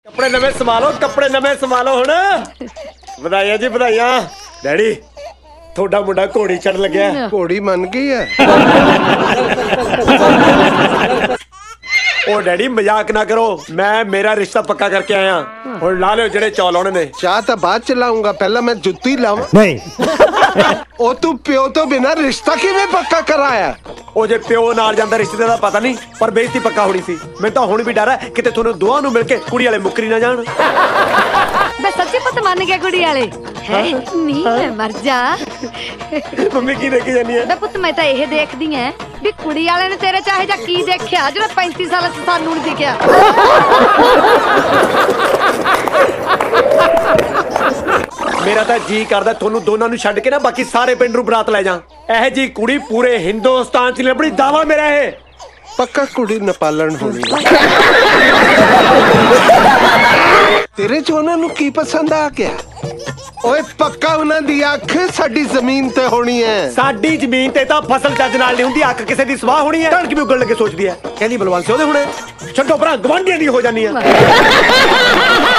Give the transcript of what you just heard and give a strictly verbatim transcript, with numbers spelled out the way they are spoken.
कपड़े नवे संभालो, कपड़े नवे संभालो हुण। बधाइयां जी बधाइयां। डैडी थोड़ा मुंडा घोड़ी चढ़ लग्या। घोड़ी मन गई है। ओ डैडी मजाक ना करो, मैं मेरा रिश्ता पक्का करके आया। हुण ला लो जेड़े चौल होने ने। चाह तो बाद च लाऊंगा, पहला मैं जुत्ती लावां। नहीं ओ तू प्यो तो बिना रिश्ता किवें पक्का कराया? ओ जे प्यो नाल जांदा रिश्ते दा पता नहीं, पर बेइज्जती पक्का होनी सी। मैं तो हुण भी डर है किते थोनू दोवां नू मिलके कुड़ी वाले मुकरी ना जाण। मैं सच्ची पुत मान गया कुड़ी वाले है नहीं मैं मर जा। मम्मी की देखी जानी है? मैं पुत मैं तो यह देखदी है भी कुड़ी वाले ने तेरे चाहे जा की देखिया जेड़ा पैंतीस साल से सानू नहीं दिखया। मेरा तो जी करदा थोनू दोनों नू छड्ड के ना बाकी सारे पिंड नू बरात ले जा। एह जी कुड़ी पूरे हिंदुस्तान च लभणी, दावा मेरा है। पक्का कुड़ी नपालन होनी। तेरे च उन्हां नू की पसंद आ गया? ओए पक्का उन्हां दी अख साडी जमीन ते होनी है। साडी जमीन ते तां फसल चज नाल नहीं हुंदी, अख किसे दी सवाह होनी है। कणक भी उगण लगे सोचदी है, कहंदी बलवंत सिंह ओदे हुणे छड्डो भरा गवांढियां दी हो जानी है।